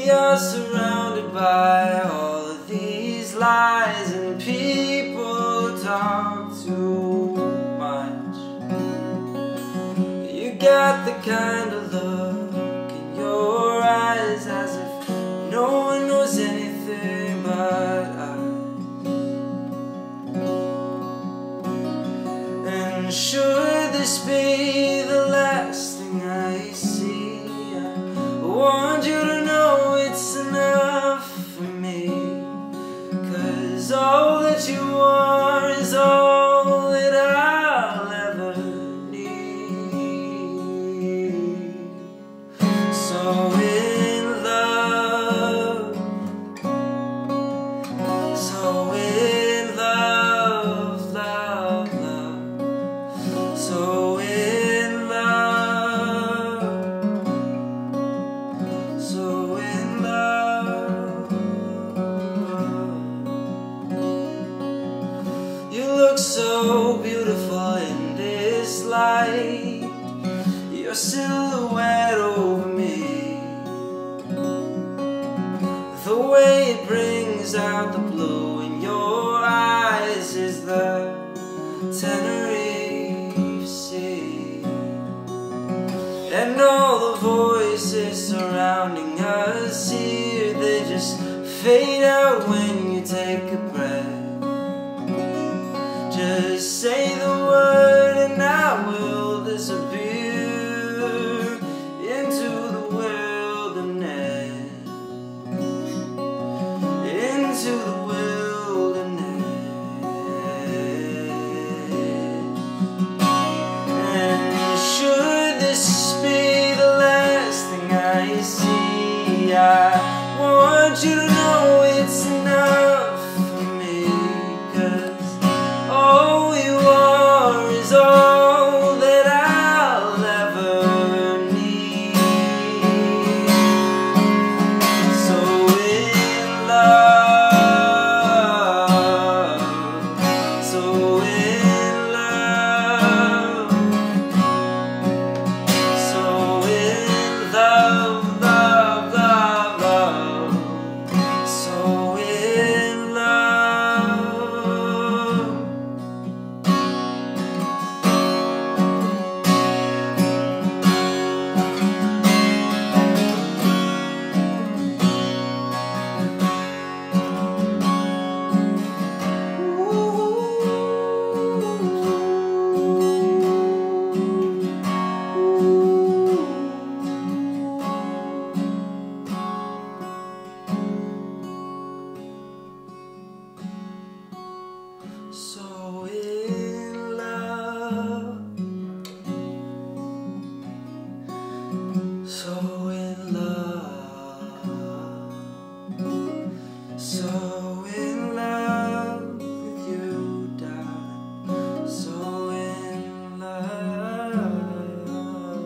you're surrounded by all of these lies, and people talk too much. You got the kind of look in your eyes as if no one knows anything but us. And should this be the last thing I see, I want you to know it's enough for me. 'Cause all that you are is all that I'll ever need. So in love, so in love, love, love. So in love, so in love. You look so beautiful in this light, your silhouette over me. The way it brings out the blue in your eyes is the Tenerife Sea. And all the voices surrounding us here, they just fade out when you take a breath. Just say the word and I will disappear into the wilderness, into the wilderness. And should this be the last thing I see, I want you to know it's enough for me. 'Cause all you are is all that I'll ever need. So in love, so in love, so in love, love, love, love. So in love. So in love, so in love, so in love with you, darling. So in love.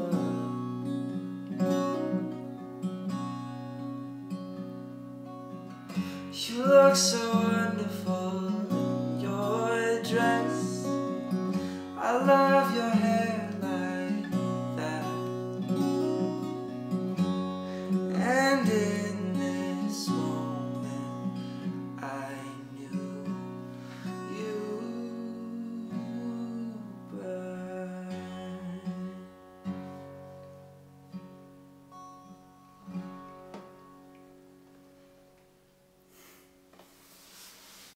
You look so wonderful in your dress. I love